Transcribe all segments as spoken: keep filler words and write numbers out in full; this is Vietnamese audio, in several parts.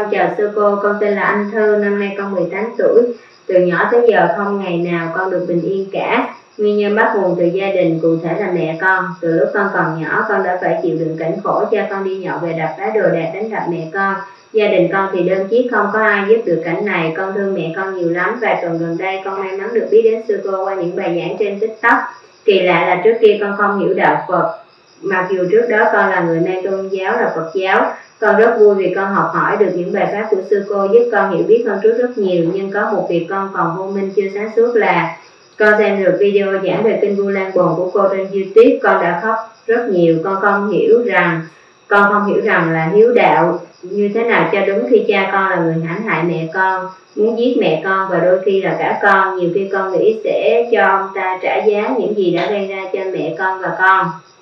Con chào sư cô, con tên là Anh Thư, năm nay con mười tám tuổi. Từ nhỏ tới giờ không ngày nào con được bình yên cả. Nguyên nhân bắt nguồn từ gia đình, cụ thể là mẹ con. Từ lúc con còn nhỏ, con đã phải chịu đựng cảnh khổ, cha con đi nhậu về đập phá đồ đạc đánh đập mẹ con. Gia đình con thì đơn chiếc, không có ai giúp được cảnh này. Con thương mẹ con nhiều lắm. Vài tuần gần đây con may mắn được biết đến sư cô qua những bài giảng trên TikTok. Kỳ lạ là trước kia con không hiểu đạo Phật, mặc dù trước đó con là người mang tôn giáo là Phật giáo. Con rất vui vì con học hỏi được những bài pháp của sư cô, giúp con hiểu biết hơn trước rất nhiều. Nhưng có một việc con còn vô minh chưa sáng suốt là con xem được video giảng về kinh Vu Lan Bồn của cô trên YouTube, con đã khóc rất nhiều. Con không hiểu rằng con không hiểu rằng là hiếu đạo như thế nào cho đúng, khi cha con là người hãm hại mẹ con, muốn giết mẹ con và đôi khi là cả con. Nhiều khi con nghĩ sẽ cho ông ta trả giá những gì đã gây ra cho mẹ con và con.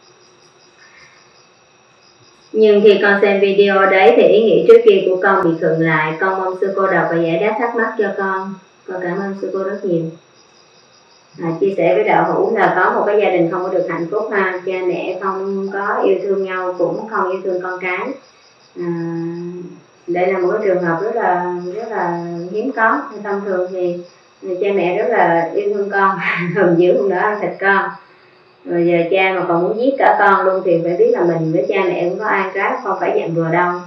Nhưng khi con xem video đấy thì ý nghĩ trước kia của con bị khựng lại. Con mong sư cô đọc và giải đáp thắc mắc cho con. Con cảm ơn sư cô rất nhiều. À, chia sẻ với đạo hữu là có một cái gia đình không có được hạnh phúc ha, cha mẹ không có yêu thương nhau, cũng không yêu thương con cái. À, đây là một cái trường hợp rất là rất là hiếm có. Thông thường thì cha mẹ rất là yêu thương con, hùng dữ hôm đó ăn thịt con. Rồi giờ cha mà còn muốn giết cả con luôn thì phải biết là mình với cha mẹ cũng có an trái, không phải dạng vừa đâu.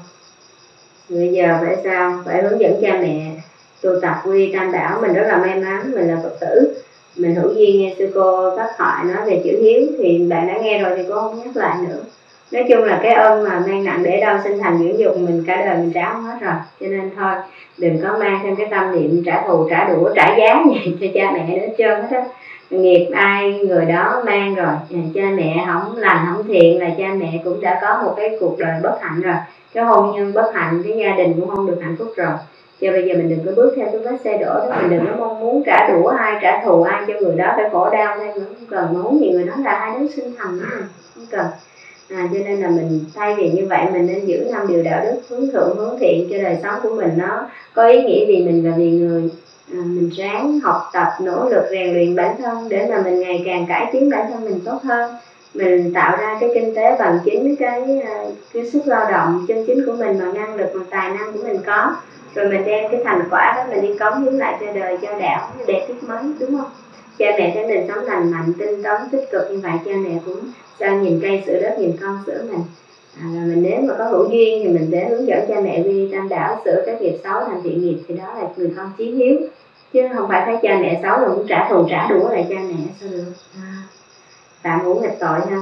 Bây giờ phải sao? Phải hướng dẫn cha mẹ tu tập quy tam bảo. Mình rất là may mắn, mình là Phật tử, mình hữu duyên nghe sư cô Pháp Thoại nói về chữ hiếu thì bạn đã nghe rồi thì cô không nhắc lại nữa. Nói chung là cái ơn mà mang nặng để đâu sinh thành dưỡng dục mình cả đời mình trả không hết rồi. Cho nên thôi đừng có mang thêm cái tâm niệm trả thù trả đũa trả giá gì cho cha mẹ hết trơn hết á. Nghiệp ai người đó mang rồi. Cha mẹ không lành không thiện là cha mẹ cũng đã có một cái cuộc đời bất hạnh rồi, cái hôn nhân bất hạnh, cái gia đình cũng không được hạnh phúc rồi. Cho bây giờ mình đừng có bước theo cái vết xe đổ đó, mình đừng có mong muốn trả đũa ai, trả thù ai cho người đó phải khổ đau thêm nữa, không cần. Muốn gì người đó là hai đứa sinh thành nữa, không cần. À, cho nên là mình thay vì như vậy mình nên giữ năm điều đạo đức hướng thượng hướng thiện cho đời sống của mình nó có ý nghĩa vì mình và vì người. À, mình ráng học tập nỗ lực rèn luyện bản thân để mà mình ngày càng cải tiến bản thân mình tốt hơn. Mình tạo ra cái kinh tế bằng chính cái cái sức lao động chân chính của mình, mà năng lực mà tài năng của mình có, rồi mình đem cái thành quả đó mình đi cống hiến lại cho đời cho đạo để tiếp mới, đúng không? Cha mẹ thấy mình sống lành mạnh tinh tấn tích cực như vậy, cha mẹ cũng sao nhìn cây sửa đất nhìn con sửa mình. À, rồi mình nếu mà có hữu duyên thì mình sẽ hướng dẫn cha mẹ quy tam đảo sửa các nghiệp xấu thành thiện nghiệp, thì đó là người con chí hiếu, chứ không phải thấy cha mẹ xấu là muốn trả thù trả đũa lại cha mẹ, sao được. À, phạm ngũ nghịch tội ha.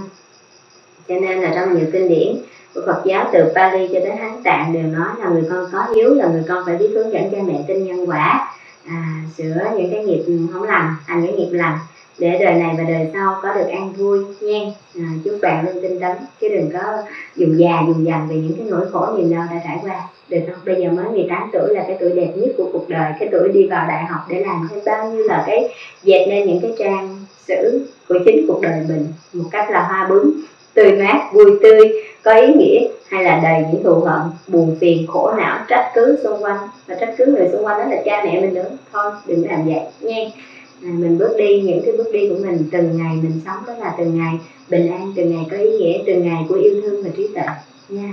Cho nên là trong nhiều kinh điển của Phật giáo từ Pali cho đến Hán Tạng đều nói là người con có hiếu là người con phải biết hướng dẫn cha mẹ tin nhân quả, à, sửa những cái nghiệp không lành thành cái nghiệp lành để đời này và đời sau có được an vui nha. À, chúc bạn luôn tinh tấn chứ đừng có dùng già dùng dằn về những cái nỗi khổ niềm đau đã trải qua, được không? Bây giờ mới mười tám tuổi là cái tuổi đẹp nhất của cuộc đời, cái tuổi đi vào đại học để làm thêm bao nhiêu là cái dệt nên những cái trang sử của chính cuộc đời mình một cách là hoa bướm tươi mát vui tươi có ý nghĩa, hay là đầy những thù hận buồn phiền khổ não trách cứ xung quanh, và trách cứ người xung quanh đó là cha mẹ mình nữa. Thôi đừng làm vậy nha. À, mình bước đi những cái bước đi của mình từng ngày mình sống đó là từng ngày bình an, từng ngày có ý nghĩa, từng ngày của yêu thương và trí tuệ nha.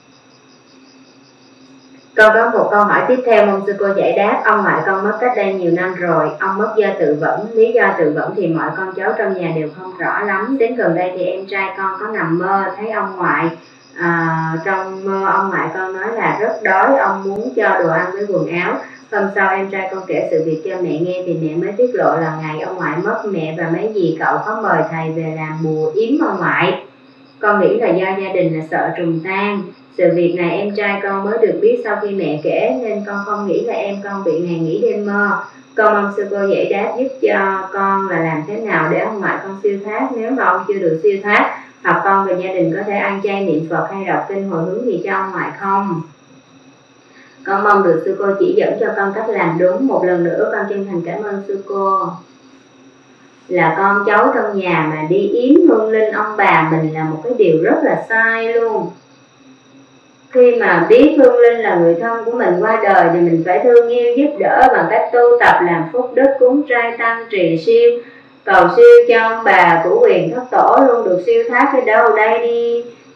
Con có một câu hỏi tiếp theo mong sư cô giải đáp. Ông ngoại con mất cách đây nhiều năm rồi. Ông mất do tự vẫn. Lý do tự vẫn thì mọi con cháu trong nhà đều không rõ lắm. Đến gần đây thì em trai con có nằm mơ thấy ông ngoại. À, trong mơ ông ngoại con nói là rất đói, ông muốn cho đồ ăn với quần áo. Hôm sau em trai con kể sự việc cho mẹ nghe thì mẹ mới tiết lộ là ngày ông ngoại mất, mẹ và mấy dì cậu có mời thầy về làm bùa yếm ông ngoại. Con nghĩ là do gia đình là sợ trùng tang. Sự việc này em trai con mới được biết sau khi mẹ kể, nên con không nghĩ là em con bị ngày nghỉ đêm mơ. Con mong sư cô giải đáp giúp cho con là làm thế nào để ông ngoại con siêu thoát nếu mà ông chưa được siêu thoát, hoặc con và gia đình có thể ăn chay niệm Phật hay đọc kinh hồi hướng gì cho ông ngoại không. Con mong được sư cô chỉ dẫn cho con cách làm đúng. Một lần nữa con chân thành cảm ơn sư cô. Là con cháu trong nhà mà đi yếm hương linh ông bà mình là một cái điều rất là sai luôn. Khi mà biết hương linh là người thân của mình qua đời thì mình phải thương yêu giúp đỡ bằng cách tu tập làm phúc đức, cúng trai tăng trì siêu, cầu siêu cho ông bà của quyền thất tổ luôn được siêu thoát. Cái đâu đây đi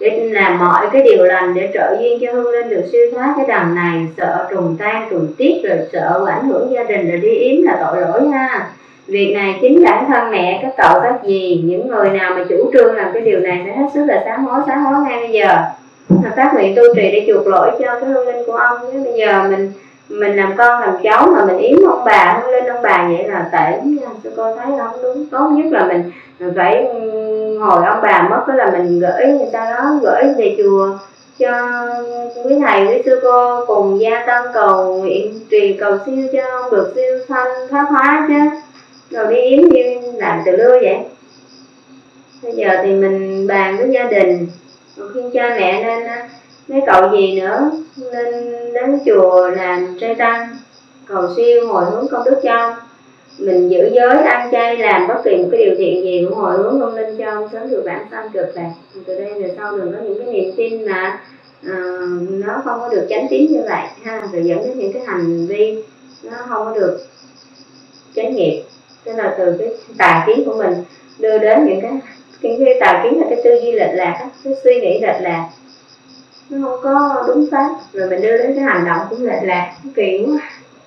để làm mọi cái điều lành để trợ duyên cho hương linh được siêu thoát cái đằng này. Sợ trùng tan trùng tiết, rồi sợ ảnh hưởng gia đình, rồi đi yếm là tội lỗi ha. Việc này chính bản thân mẹ, các cậu, các dì, những người nào mà chủ trương làm cái điều này phải hết sức là sám hối, sám hối ngay bây giờ. Mà phát nguyện tu trì để chuộc lỗi cho cái hương linh của ông. Chứ bây giờ mình mình làm con làm cháu mà mình yếm ông bà, hương linh ông bà vậy là tệ lắm nha. Tôi cô thấy không đúng. Tốt nhất là mình, mình phải hồi ông bà mất đó là mình gửi người ta đó, gửi về chùa cho quý thầy quý sư cô cùng gia tâm cầu nguyện trì cầu siêu cho ông được siêu sanh thoát hóa chứ. Rồi đi yếm như làm từ lưa vậy. Bây giờ thì mình bàn với gia đình, khuyên cha mẹ nên mấy cậu gì nữa nên đến chùa làm trai tăng cầu siêu hồi hướng công đức cho ông. Mình giữ giới ăn chay, làm bất kỳ một cái điều thiện gì cũng hồi hướng hương linh cho ông sớm được vãng sanh cực lạc. Từ đây về sau đừng có những cái niềm tin mà uh, nó không có được chánh tín như vậy ha, rồi dẫn đến những cái hành vi nó không có được chánh nghiệp. Tức là từ cái tà kiến của mình đưa đến những cái những cái tà kiến là cái tư duy lệch lạc, cái suy nghĩ lệch lạc, nó không có đúng pháp, rồi mình đưa đến cái hành động cũng lệch lạc, kỳ quá.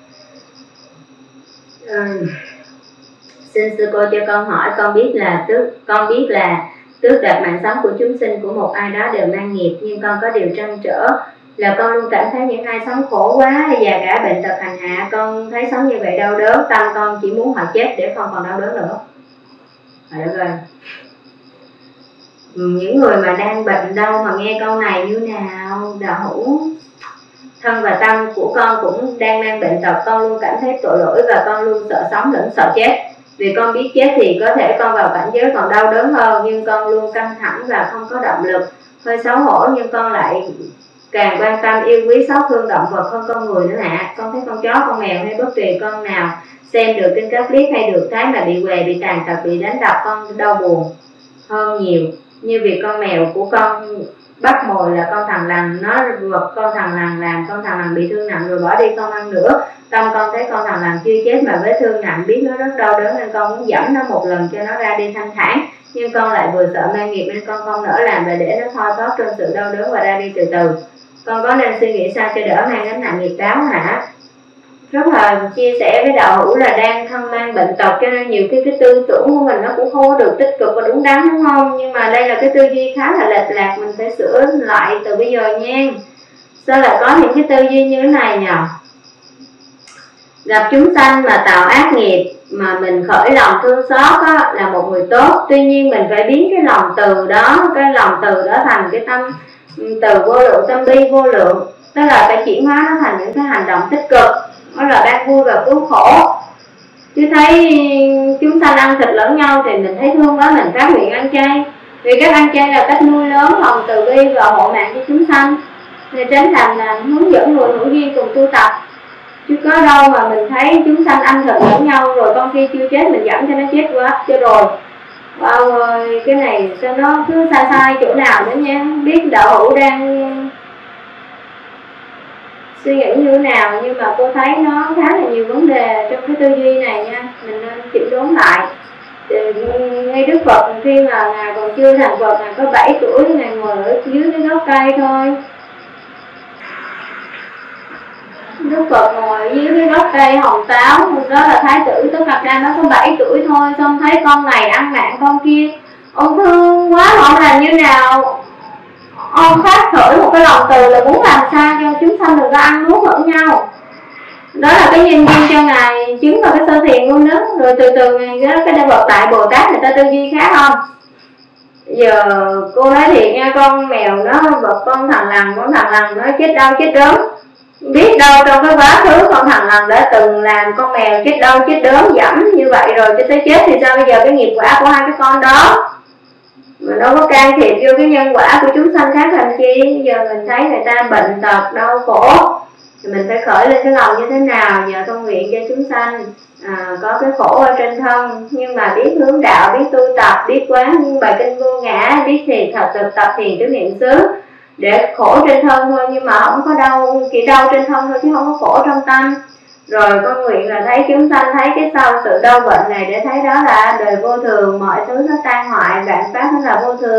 À, xin sư cô cho con hỏi, con biết là tước con biết là tước đoạt mạng sống của chúng sinh của một ai đó đều mang nghiệp, nhưng con có điều trăn trở là con luôn cảm thấy những ai sống khổ quá, già cả bệnh tật hành hạ, con thấy sống như vậy đau đớn, tâm con chỉ muốn họ chết để không còn đau đớn nữa. Phải rồi. Những người mà đang bệnh đau mà nghe câu này như nào? Đạo hữu, thân và tâm của con cũng đang mang bệnh tật, con luôn cảm thấy tội lỗi và con luôn sợ sống lẫn sợ chết. Vì con biết chết thì có thể con vào cảnh giới còn đau đớn hơn, nhưng con luôn căng thẳng và không có động lực, hơi xấu hổ, nhưng con lại càng quan tâm yêu quý xót thương động vật hơn con người nữa ạ. Con thấy con chó, con mèo hay bất kỳ con nào xem được kinh Cáp Liết hay được thấy mà bị què, bị tàn tật, bị đánh đập, con đau buồn hơn nhiều. Như việc con mèo của con bắt mồi là con thằng lằn, nó vật con thằng lằn làm con thằng lằn bị thương nặng rồi bỏ đi không ăn nữa. Tâm con thấy con thằng lằn chưa chết mà vết thương nặng, biết nó rất đau đớn nên con muốn dẫm nó một lần cho nó ra đi thanh thản. Nhưng con lại vừa sợ mang nghiệp nên con không nỡ làm, và để nó thoi thóp trong sự đau đớn và ra đi từ từ. Con có nên suy nghĩ sao cho đỡ mang gánh nặng nghiệp báo hả? Rất là chia sẻ với đạo hữu là đang thân mang bệnh tật, cho nên nhiều khi cái tư tưởng của mình nó cũng không có được tích cực và đúng đắn, đúng không? Nhưng mà đây là cái tư duy khá là lệch lạc, mình phải sửa lại từ bây giờ nha. Sao lại có những cái tư duy như thế này nhỉ? Gặp chúng sanh mà tạo ác nghiệp mà mình khởi lòng thương xót á, là một người tốt. Tuy nhiên mình phải biến cái lòng từ đó, cái lòng từ đó thành cái tâm từ vô lượng, tâm bi vô lượng. Tức là phải chuyển hóa nó thành những cái hành động tích cực, đó là đang vui và cứu khổ. Chứ thấy chúng sanh ăn thịt lẫn nhau thì mình thấy thương quá, mình phát nguyện ăn chay. Vì cách ăn chay là cách nuôi lớn lòng từ bi và hộ mạng cho chúng sanh, để tránh thành là hướng dẫn người hữu duyên cùng tu tập. Chứ có đâu mà mình thấy chúng sanh ăn thịt lẫn nhau rồi con khi chưa chết mình dẫn cho nó chết quá cho rồi. Wow ơi, cái này sao nó cứ sai sai chỗ nào nữa nha. Biết đạo hữu đang suy nghĩ như thế nào, nhưng mà cô thấy nó khá là nhiều vấn đề trong cái tư duy này nha. Mình nên chỉnh đốn lại. Ngay Đức Phật khi mà Ngài còn chưa thành Phật, Ngài có bảy tuổi, Ngài ngồi ở dưới cái gốc cây thôi. Đức Phật ngồi dưới cái gốc cây hồng táo, đó là thái tử Tất Đạt Đa, nó có bảy tuổi thôi. Xong thấy con này ăn mạng con kia, ông thương quá mà ông làm như nào? Ông phát khởi một cái lòng từ là muốn làm sao cho chúng sanh đừng có ăn nuốt lẫn nhau. Đó là cái nhân duyên cho Ngài chứng vào cái sơ thiền luôn đó. Rồi từ từ Ngài cái đại Bậc Đại Bồ Tát người ta tư duy khác không? Giờ cô nói thiệt nha, con mèo nó vật con thằng lằn, con thằng lằn nó chết đau chết đớn. Biết đâu trong cái quá khứ con thằng lằn đã từng làm con mèo chết đau chết đớn dẫm như vậy rồi cho tới chết, thì sao bây giờ cái nghiệp quả của hai cái con đó mà đâu có can thiệp vô cái nhân quả của chúng sanh khác làm chi? Giờ mình thấy người ta bệnh tật đau khổ thì mình phải khởi lên cái lòng như thế nào? Giờ con nguyện cho chúng sanh à, có cái khổ ở trên thân, nhưng mà biết hướng đạo, biết tu tập, biết quán bài kinh vô ngã, biết thiền thật thực tập thiền tứ niệm xứ để khổ trên thân thôi, nhưng mà không có đau, chỉ đau trên thân thôi chứ không có khổ trong tâm. Rồi con nguyện là thấy chúng sanh thấy cái sau sự đau bệnh này, để thấy đó là đời vô thường, mọi thứ nó tan hoại, vạn pháp nó là vô thường.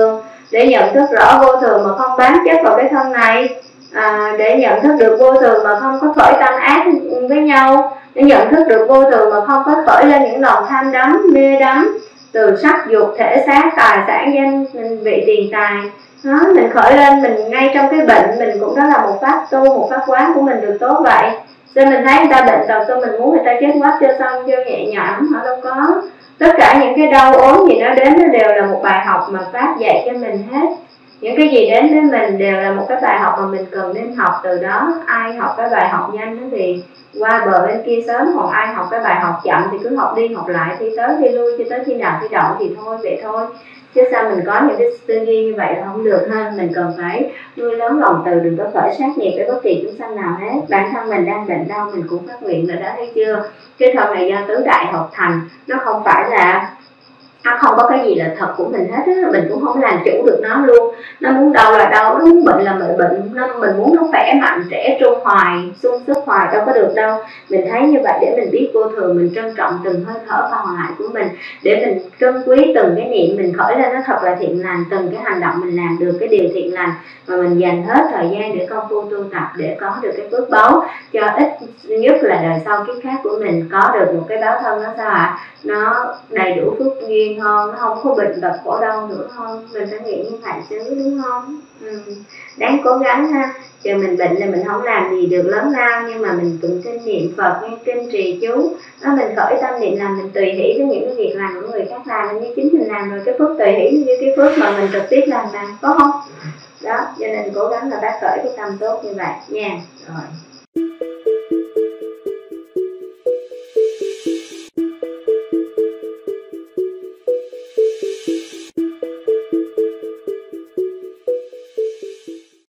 để nhận thức rõ vô thường mà không bám chấp vào cái thân này, à, để nhận thức được vô thường mà không có khởi tâm ác với nhau, để nhận thức được vô thường mà không có khởi lên những lòng tham đắm, mê đắm từ sắc dục, thể xác, tài sản, danh vị, tiền tài. Đó, mình khởi lên, mình ngay trong cái bệnh mình cũng đó là một pháp tu, một pháp quán của mình được tốt vậy. Cho mình thấy người ta bệnh tật, tôi mình muốn người ta chết quách cho xong, cho nhẹ nhõm, họ đâu có. Tất cả những cái đau ốm gì nó đến nó đều là một bài học mà pháp dạy cho mình hết. Những cái gì đến với mình đều là một cái bài học mà mình cần nên học từ đó. Ai học cái bài học nhanh thì qua bờ bên kia sớm, còn ai học cái bài học chậm thì cứ học đi học lại, thi tới thi lui, cho tới khi nào thi đậu thì thôi, vậy thôi. Chứ sao mình có những cái tư duy như vậy là không được ha. Mình cần phải nuôi lớn lòng từ, đừng có khởi sát nghiệp với bất kỳ chúng sanh nào hết. Bản thân mình đang bệnh đau mình cũng phát nguyện rồi đó, thấy chưa? Cái thân này do tứ đại hợp thành, nó không phải là nó không có cái gì là thật của mình hết á, mình cũng không làm chủ được nó luôn. Nó muốn đau là đau, nó muốn bệnh là mình bệnh, nó mình muốn nó khỏe mạnh, trẻ trung hoài, sung sức hoài, đâu có được đâu. Mình thấy như vậy để mình biết vô thường, mình trân trọng từng hơi thở còn lại của mình, để mình trân quý từng cái niệm mình khởi lên nó thật là thiện lành, từng cái hành động mình làm được cái điều thiện lành, mà mình dành hết thời gian để công phu tu tập, để có được cái phước báu, cho ít nhất là đời sau kiếp khác của mình có được một cái báo thân. Nó sao ạ? À? Nó đầy đủ phước duyên hơn, nó không có bệnh tật khổ đau nữa hơn. Mình phải nghĩ như vậy chứ, đúng không? Ừ. Đáng cố gắng ha. Chờ mình bệnh là mình không làm gì được lớn lao, nhưng mà mình tụng kinh niệm Phật, nghe kinh trì chú, đó mình khởi tâm niệm làm, mình tùy hỷ với những cái việc làm của người khác làm, như chính mình làm rồi, cái phước tùy hỷ như cái phước mà mình trực tiếp làm mà, có không? Đó, cho nên cố gắng là bác khởi cái tâm tốt như vậy nha. Rồi.